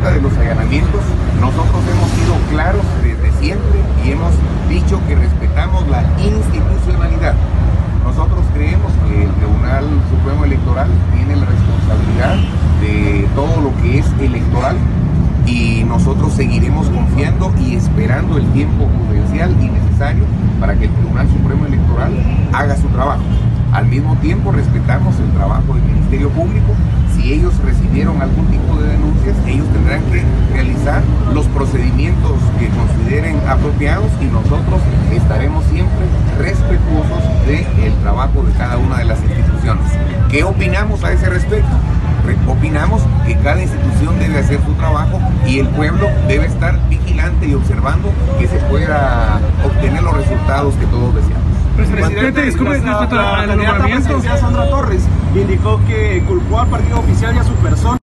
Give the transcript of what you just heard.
hora de los allanamientos, nosotros hemos sido claros desde siempre y hemos dicho que respetamos la institucionalidad. Nosotros creemos que el Tribunal Supremo Electoral tiene la responsabilidad de todo lo que es electoral y nosotros seguiremos confiando y esperando el tiempo prudencial y necesario para que el Tribunal Supremo Electoral haga su trabajo. Al mismo tiempo respetamos el trabajo del Ministerio Público. Si ellos recibieron algún tipo de denuncias, ellos tendrán que realizar los procedimientos que consideren apropiados y nosotros estaremos siempre respetuosos del trabajo de cada una de las instituciones. ¿Qué opinamos a ese respecto? Opinamos que cada institución debe hacer su trabajo y el pueblo debe estar vigilante y observando que se pueda obtener los resultados que todos deseamos. Presidente, disculpe, respecto al nombramiento. Sandra Torres indicó que culpó al partido oficial y a su persona.